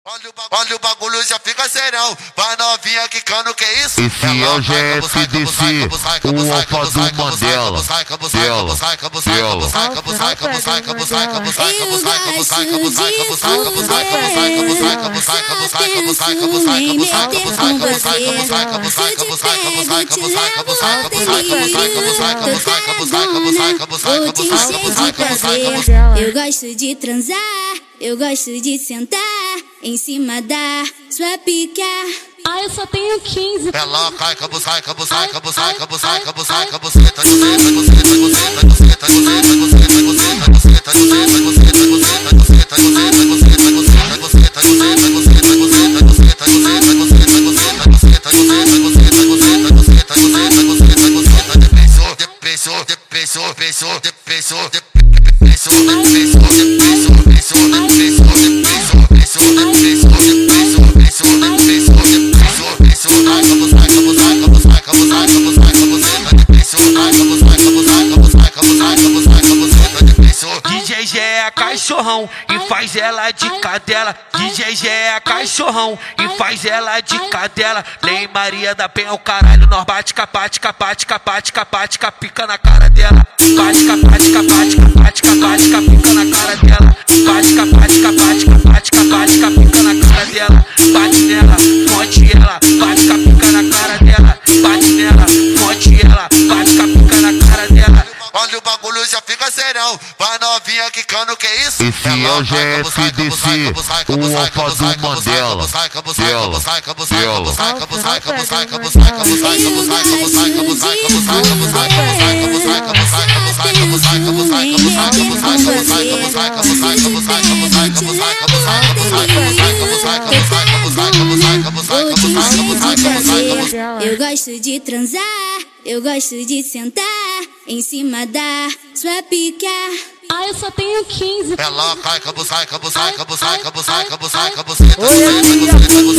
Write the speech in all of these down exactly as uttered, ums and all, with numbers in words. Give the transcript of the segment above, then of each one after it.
Olha o, olha o bagulho já fica serão. Vai novinha quicando, que isso? Esse é o G F D C, o alfa do Mandela. Dela, eu gosto de transar, eu gosto de sentar em cima da sua pica. Ah, eu só tenho quinze. Ela cai, cabuzai, cabuzai, cabuzai, cabuzai, cabuzai, cabuzeta, cabuzeta, cabuzeta, cabuzeta, cabuzeta, cabuzeta, cabuzeta, cabuzeta, cabuzeta, cabuzeta, cabuzeta, D J G é cachorrão e faz ela de cadela. D J G é cachorrão e faz ela de cadela. Lei Maria da Penha, o caralho, nós bate, capate, capate, capate, capate, capica na cara dela. Bate, capate, capate, capate, capate, capica na cara dela. Bate, capate, capate, capate, capate, capica na cara dela. Bate nela, fonte ela, bate, capica na cara dela. Bate nela, fonte ela, bate, capica na cara dela. olha o bagulho já fica serão. Vai novinha quicando, que isso? esse é o G F D C, o alfa do Mandela. Dela, eu gosto de transar, eu gosto de sentar em cima da sua pica. Ah, eu só tenho quinze. Ela cai, cabuzai, cabuzai, cabuzai, cabuzai, cabuzai, cabuzeta, cabuzeta,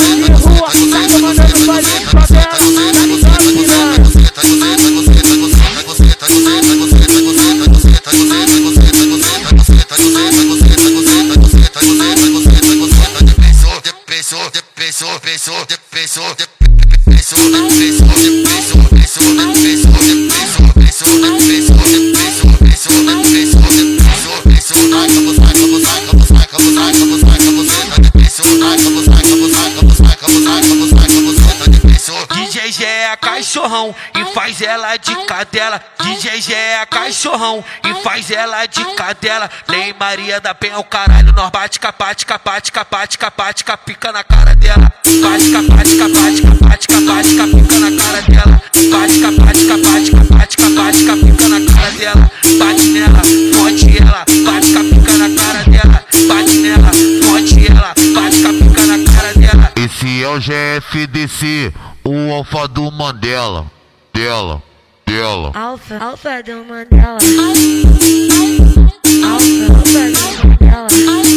D J G é cachorrão e faz ela de cadela. D J G é cachorrão e faz ela de cadela. Lei Maria da Penha, o caralho, nós bate, capate, capate, capate, capate, capica na cara dela. Bate, capate, capate, capate, capate, capica na cara dela. Bate, capate, capate, capate, capate, capica na cara dela. Bate nela, fonte ela, bate, capica na cara dela. Bate nela, fonte ela, bate, capica na cara dela. esse é o G F D C, o alfa do Mandela. Dela, dela. Alfa, alfa do Mandela. Alfa, alfa do Mandela.